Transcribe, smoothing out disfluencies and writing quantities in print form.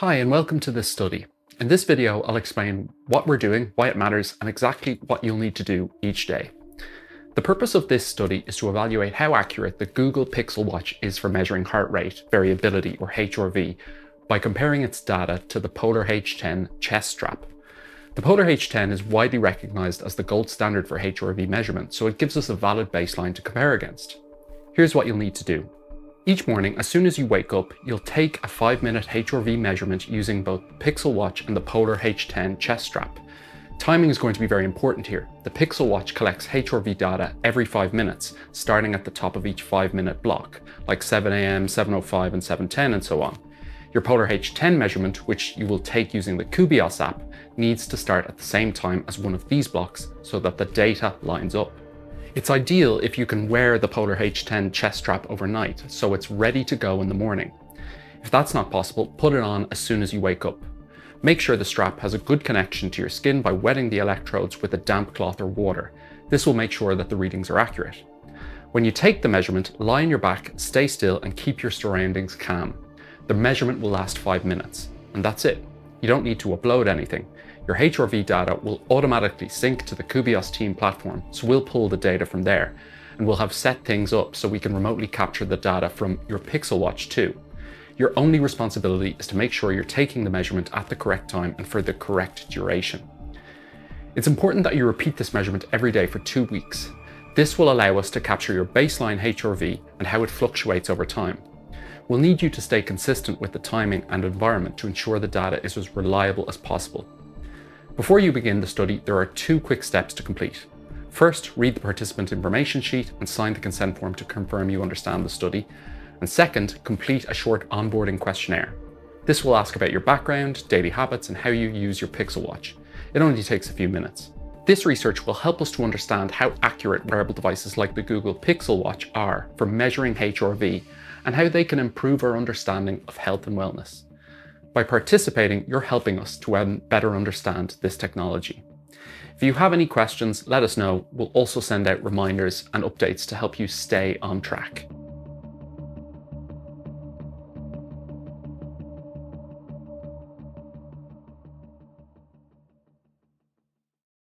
Hi and welcome to this study. In this video, I'll explain what we're doing, why it matters, and exactly what you'll need to do each day. The purpose of this study is to evaluate how accurate the Google Pixel Watch is for measuring heart rate variability, or HRV, by comparing its data to the Polar H10 chest strap. The Polar H10 is widely recognized as the gold standard for HRV measurement, so it gives us a valid baseline to compare against. Here's what you'll need to do. Each morning, as soon as you wake up, you'll take a 5-minute HRV measurement using both the Pixel Watch and the Polar H10 chest strap. Timing is going to be very important here. The Pixel Watch collects HRV data every 5 minutes, starting at the top of each 5-minute block, like 7 AM, 7:05 and 7:10 and so on. Your Polar H10 measurement, which you will take using the Kubios app, needs to start at the same time as one of these blocks so that the data lines up. It's ideal if you can wear the Polar H10 chest strap overnight, so it's ready to go in the morning. If that's not possible, put it on as soon as you wake up. Make sure the strap has a good connection to your skin by wetting the electrodes with a damp cloth or water. This will make sure that the readings are accurate. When you take the measurement, lie on your back, stay still, and keep your surroundings calm. The measurement will last 5 minutes, and that's it. You don't need to upload anything. Your HRV data will automatically sync to the Kubios team platform, so we'll pull the data from there, and we'll have set things up so we can remotely capture the data from your Pixel Watch too. Your only responsibility is to make sure you're taking the measurement at the correct time and for the correct duration. It's important that you repeat this measurement every day for 2 weeks. This will allow us to capture your baseline HRV and how it fluctuates over time. We'll need you to stay consistent with the timing and environment to ensure the data is as reliable as possible. Before you begin the study, there are 2 quick steps to complete. First, read the participant information sheet and sign the consent form to confirm you understand the study. And second, complete a short onboarding questionnaire. This will ask about your background, daily habits, and how you use your Pixel Watch. It only takes a few minutes. This research will help us to understand how accurate wearable devices like the Google Pixel Watch are for measuring HRV and how they can improve our understanding of health and wellness. By participating, you're helping us to better understand this technology. If you have any questions, let us know. We'll also send out reminders and updates to help you stay on track.